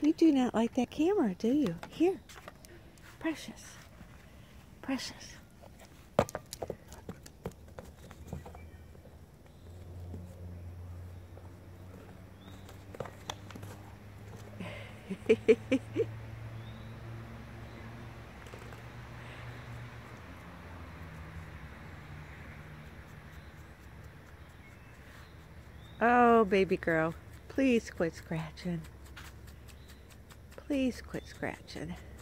You do not like that camera, do you? Here. Precious. Precious. Oh, baby girl, please quit scratching. Please quit scratching.